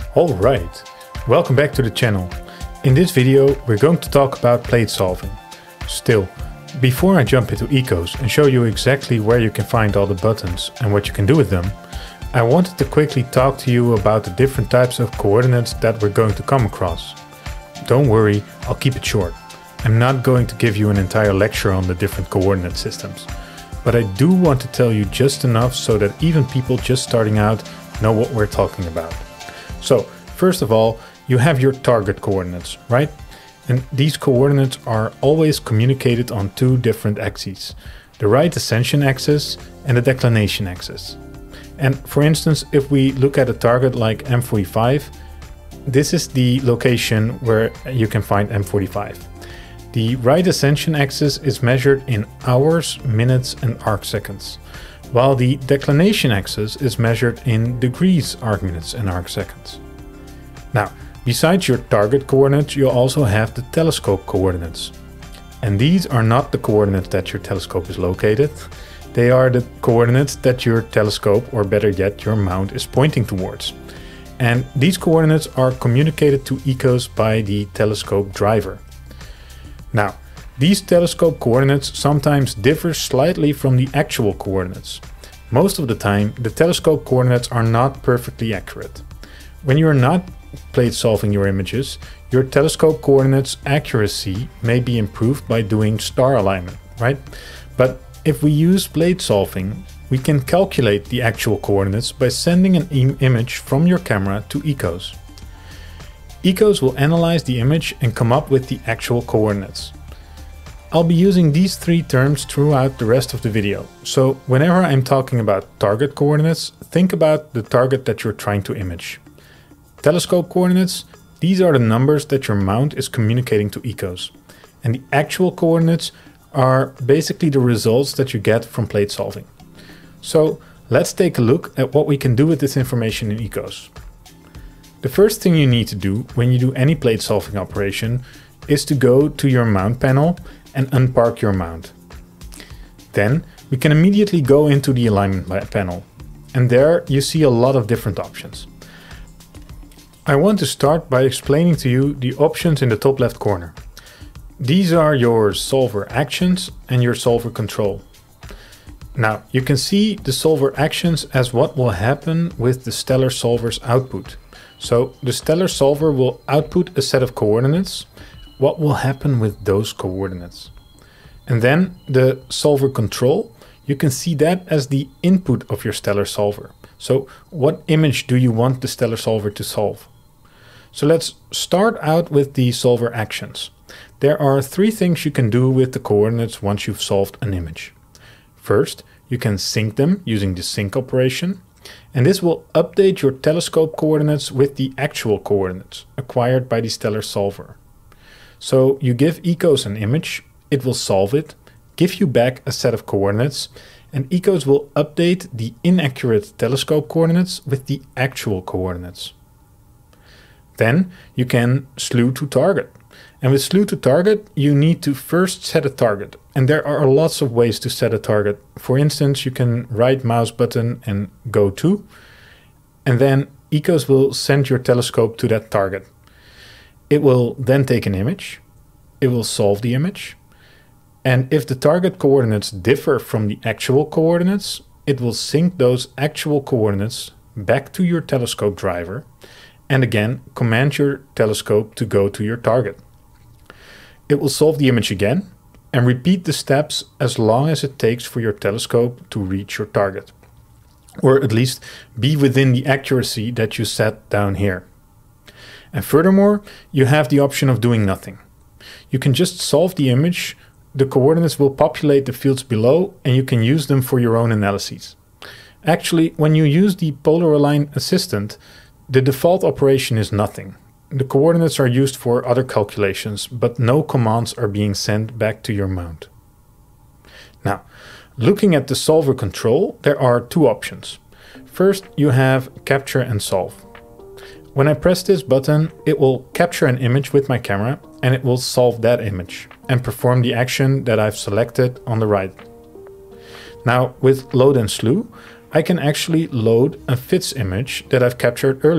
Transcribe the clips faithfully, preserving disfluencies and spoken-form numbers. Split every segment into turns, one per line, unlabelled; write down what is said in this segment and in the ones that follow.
Alright, welcome back to the channel. In this video we're going to talk about plate solving. Still, before I jump into E K O S and show you exactly where you can find all the buttons and what you can do with them, I wanted to quickly talk to you about the different types of coordinates that we're going to come across. Don't worry, I'll keep it short. I'm not going to give you an entire lecture on the different coordinate systems, but I do want to tell you just enough so that even people just starting out know what we're talking about. So, first of all, you have your target coordinates, right? And these coordinates are always communicated on two different axes, the right ascension axis and the declination axis. And for instance, if we look at a target like M forty-five, this is the location where you can find M forty-five. The right ascension axis is measured in hours, minutes and arc seconds, while the declination axis is measured in degrees, arc minutes and arc seconds. Now, besides your target coordinates, you also have the telescope coordinates. And these are not the coordinates that your telescope is located. They are the coordinates that your telescope, or better yet, your mount, is pointing towards. And these coordinates are communicated to E K O S by the telescope driver. Now, these telescope coordinates sometimes differ slightly from the actual coordinates. Most of the time, the telescope coordinates are not perfectly accurate. When you are not plate solving your images, your telescope coordinates accuracy may be improved by doing star alignment, right? But if we use plate solving, we can calculate the actual coordinates by sending an im- image from your camera to E K O S. E K O S will analyze the image and come up with the actual coordinates. I'll be using these three terms throughout the rest of the video, so whenever I'm talking about target coordinates, think about the target that you're trying to image. Telescope coordinates, these are the numbers that your mount is communicating to E K O S. And the actual coordinates are basically the results that you get from plate solving. So let's take a look at what we can do with this information in E K O S. The first thing you need to do when you do any plate solving operation is to go to your mount panel and unpark your mount. Then we can immediately go into the alignment panel, and there you see a lot of different options. I want to start by explaining to you the options in the top left corner. These are your solver actions and your solver control. Now you can see the solver actions as what will happen with the Stellar solver's output. So the Stellar solver will output a set of coordinates. What will happen with those coordinates? And then the solver control, you can see that as the input of your Stellar solver. So what image do you want the Stellar solver to solve? So let's start out with the solver actions. There are three things you can do with the coordinates once you've solved an image. First, you can sync them using the sync operation. And this will update your telescope coordinates with the actual coordinates acquired by the Stellar solver. So you give E K O S an image, it will solve it, give you back a set of coordinates, and E K O S will update the inaccurate telescope coordinates with the actual coordinates. Then you can slew to target. And with slew to target, you need to first set a target. And there are lots of ways to set a target. For instance, you can right mouse button and go to, and then E K O S will send your telescope to that target. It will then take an image, it will solve the image, and if the target coordinates differ from the actual coordinates, it will sync those actual coordinates back to your telescope driver, and again command your telescope to go to your target. It will solve the image again and repeat the steps as long as it takes for your telescope to reach your target, or at least be within the accuracy that you set down here. And furthermore, you have the option of doing nothing. You can just solve the image, the coordinates will populate the fields below, and you can use them for your own analyses. Actually, when you use the Polar Align Assistant, the default operation is nothing. The coordinates are used for other calculations, but no commands are being sent back to your mount. Now, looking at the solver control, there are two options. First, you have capture and solve. When I press this button, it will capture an image with my camera and it will solve that image and perform the action that I've selected on the right. Now with load and slew, I can actually load a fits image that I've captured earlier.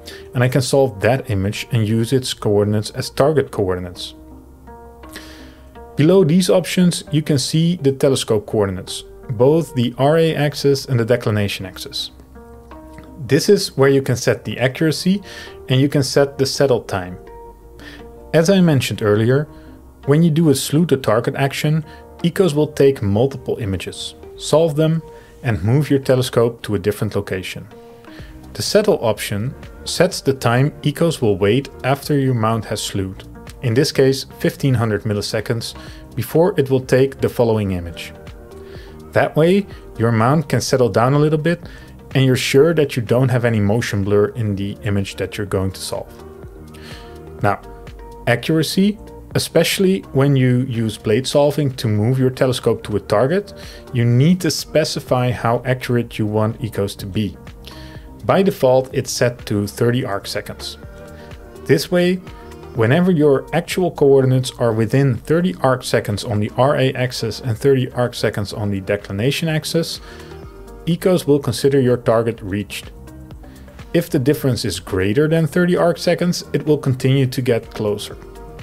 and I can solve that image and use its coordinates as target coordinates. Below these options you can see the telescope coordinates, both the R A axis and the declination axis. This is where you can set the accuracy and you can set the settle time. As I mentioned earlier, when you do a slew to target action, E K O S will take multiple images, solve them, and move your telescope to a different location. The settle option sets the time E K O S will wait after your mount has slewed, in this case fifteen hundred milliseconds, before it will take the following image. That way your mount can settle down a little bit and you're sure that you don't have any motion blur in the image that you're going to solve. Now, accuracy, especially when you use blade solving to move your telescope to a target, you need to specify how accurate you want E K O S to be. By default, it's set to thirty arc seconds. This way, whenever your actual coordinates are within thirty arc seconds on the R A axis and thirty arc seconds on the declination axis, E K O S will consider your target reached. If the difference is greater than thirty arc seconds, it will continue to get closer.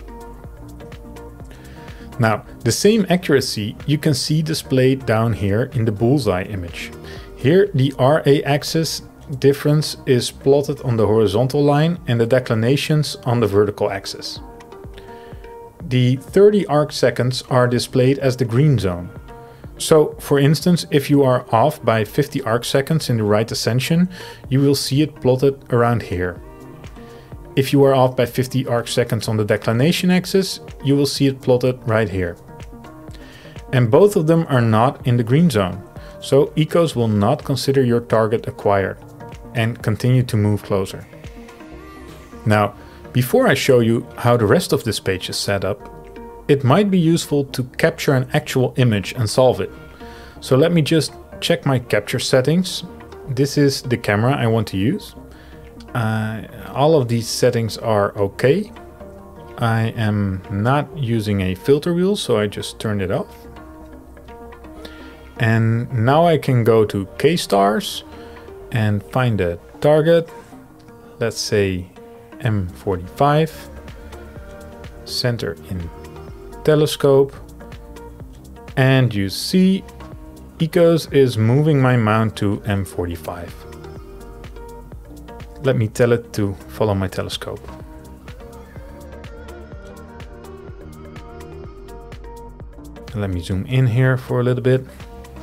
Now, the same accuracy you can see displayed down here in the bullseye image. Here the R A axis difference is plotted on the horizontal line and the declinations on the vertical axis. The thirty arc seconds are displayed as the green zone. So, for instance, if you are off by fifty arc seconds in the right ascension, you will see it plotted around here. If you are off by fifty arc seconds on the declination axis, you will see it plotted right here. And both of them are not in the green zone, so E K O S will not consider your target acquired and continue to move closer. Now, before I show you how the rest of this page is set up, it might be useful to capture an actual image and solve it. So let me just check my capture settings. This is the camera I want to use. Uh, all of these settings are okay. I am not using a filter wheel, so I just turned it off. And now I can go to K-stars and find a target. Let's say M forty-five. Center in telescope. And you see E K O S is moving my mount to M forty-five. Let me tell it to follow my telescope. Let me zoom in here for a little bit.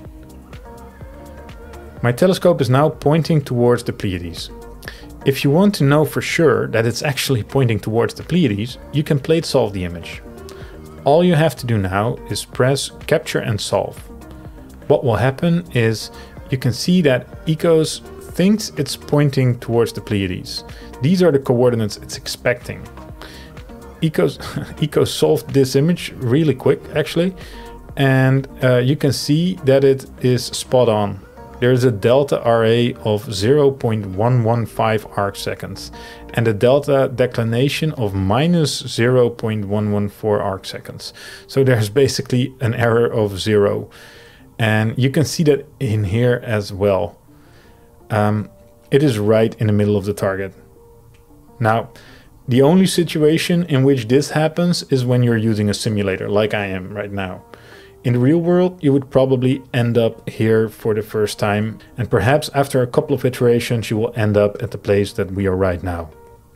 My telescope is now pointing towards the Pleiades. If you want to know for sure that it's actually pointing towards the Pleiades, you can plate solve the image. All you have to do now is press capture and solve. What will happen is you can see that E K O S thinks it's pointing towards the Pleiades. These are the coordinates it's expecting. E K O S, E K O S solved this image really quick actually, and uh, you can see that it is spot on. There is a delta R A of zero point one one five arc seconds and a delta declination of minus zero point one one four arc seconds. So there's basically an error of zero. And you can see that in here as well. Um, it is right in the middle of the target. Now, the only situation in which this happens is when you're using a simulator like I am right now. In the real world, you would probably end up here for the first time, and perhaps after a couple of iterations, you will end up at the place that we are right now.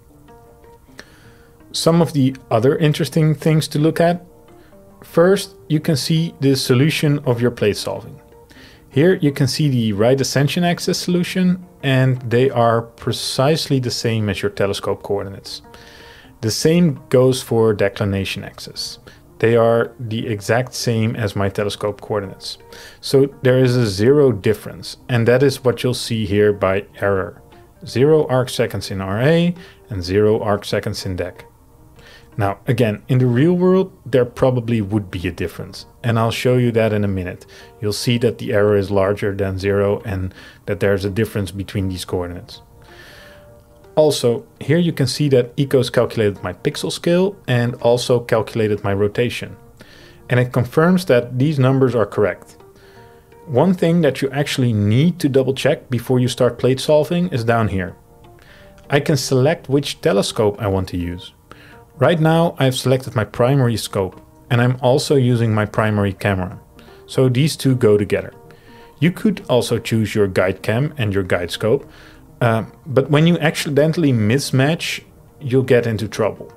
Some of the other interesting things to look at. First, you can see the solution of your plate solving. Here you can see the right ascension axis solution, and they are precisely the same as your telescope coordinates. The same goes for declination axis. They are the exact same as my telescope coordinates. So there is a zero difference, and that is what you'll see here by error. Zero arc seconds in R A and zero arc seconds in dec. Now again, in the real world there probably would be a difference, and I'll show you that in a minute. You'll see that the error is larger than zero and that there's a difference between these coordinates. Also, here you can see that E K O S calculated my pixel scale and also calculated my rotation. And it confirms that these numbers are correct. One thing that you actually need to double check before you start plate solving is down here. I can select which telescope I want to use. Right now I've selected my primary scope, and I'm also using my primary camera. So these two go together. You could also choose your guide cam and your guide scope, uh, but when you accidentally mismatch, you'll get into trouble.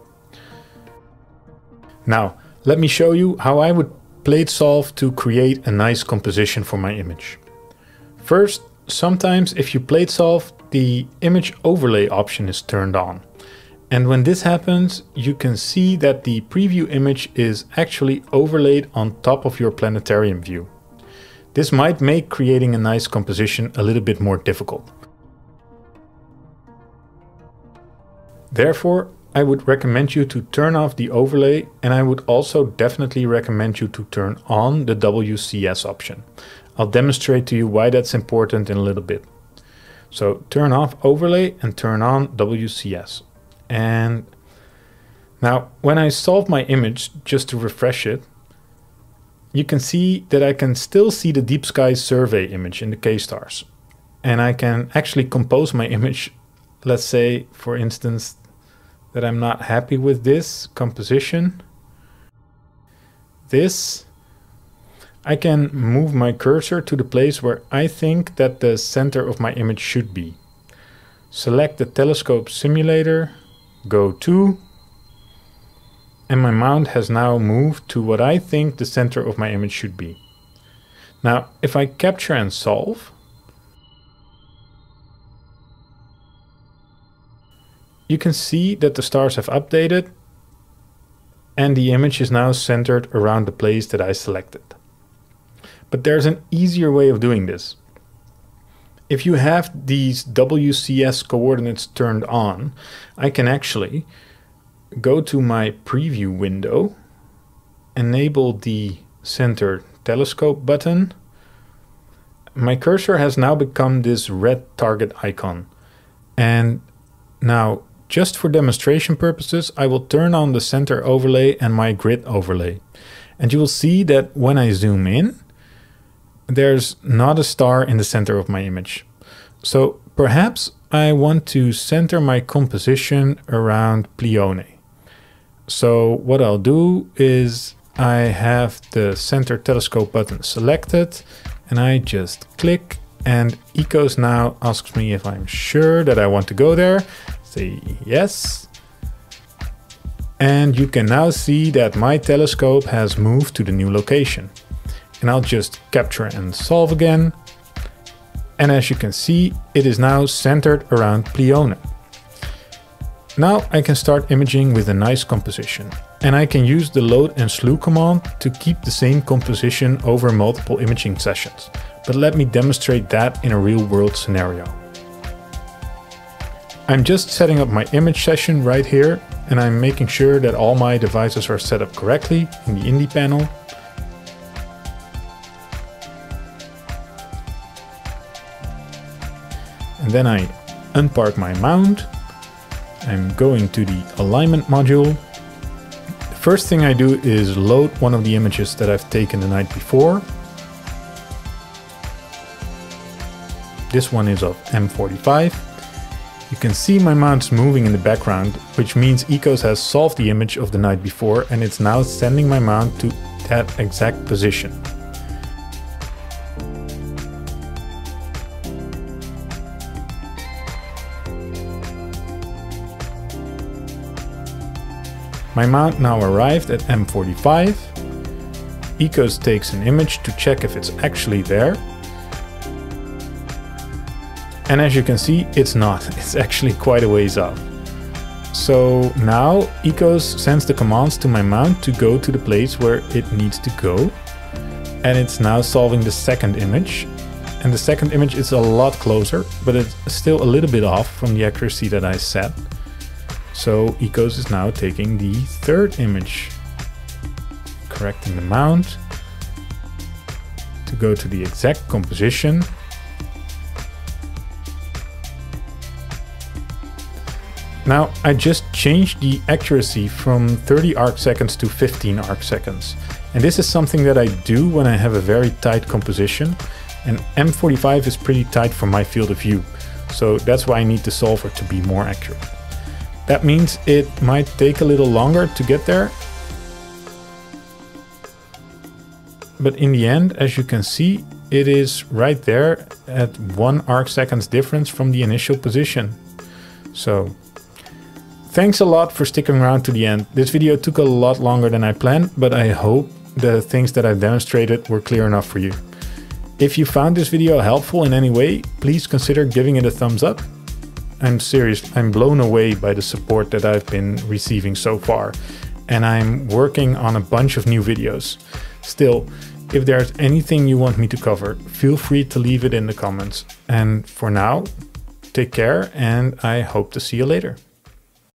Now, let me show you how I would plate solve to create a nice composition for my image. First, sometimes if you plate solve, the image overlay option is turned on. And when this happens, you can see that the preview image is actually overlaid on top of your planetarium view. This might make creating a nice composition a little bit more difficult. Therefore, I would recommend you to turn off the overlay, and I would also definitely recommend you to turn on the W C S option. I'll demonstrate to you why that's important in a little bit. So turn off overlay and turn on W C S. And now when I solve my image, just to refresh it, you can see that I can still see the deep sky survey image in the K-stars. And I can actually compose my image. Let's say, for instance, that I'm not happy with this composition. This, I can move my cursor to the place where I think that the center of my image should be. Select the telescope simulator, go to, and my mount has now moved to what I think the center of my image should be. Now, if I capture and solve, you can see that the stars have updated and the image is now centered around the place that I selected. But there's an easier way of doing this. If you have these W C S coordinates turned on, I can actually go to my preview window, enable the center telescope button. My cursor has now become this red target icon. And now, just for demonstration purposes, I will turn on the center overlay and my grid overlay. And you will see that when I zoom in, there's not a star in the center of my image. So perhaps I want to center my composition around Pleione. So what I'll do is I have the center telescope button selected and I just click, and E K O S now asks me if I'm sure that I want to go there. Say yes. And you can now see that my telescope has moved to the new location. And I'll just capture and solve again. And as you can see, it is now centered around Pleione. Now I can start imaging with a nice composition. And I can use the load and slew command to keep the same composition over multiple imaging sessions. But let me demonstrate that in a real world scenario. I'm just setting up my image session right here, and I'm making sure that all my devices are set up correctly in the INDI panel. And then I unpark my mount. I'm going to the alignment module. The first thing I do is load one of the images that I've taken the night before. This one is of M forty-five. You can see my mount's moving in the background, which means E K O S has solved the image of the night before, and it's now sending my mount to that exact position. My mount now arrived at M forty-five. E K O S takes an image to check if it's actually there. And as you can see, it's not. It's actually quite a ways off. So now E K O S sends the commands to my mount to go to the place where it needs to go. And it's now solving the second image. And the second image is a lot closer, but it's still a little bit off from the accuracy that I set. So E K O S is now taking the third image, correcting the mount to go to the exact composition. Now I just changed the accuracy from thirty arc seconds to fifteen arc seconds. And this is something that I do when I have a very tight composition. And M forty-five is pretty tight for my field of view. so that's why I need the solver to be more accurate. That means it might take a little longer to get there, but in the end, as you can see, it is right there at one arc seconds difference from the initial position. So thanks a lot for sticking around to the end. This video took a lot longer than I planned, but I hope the things that I've demonstrated were clear enough for you. If you found this video helpful in any way, please consider giving it a thumbs up. I'm serious, I'm blown away by the support that I've been receiving so far, and I'm working on a bunch of new videos. Still, if there's anything you want me to cover, feel free to leave it in the comments. And for now, take care, and I hope to see you later.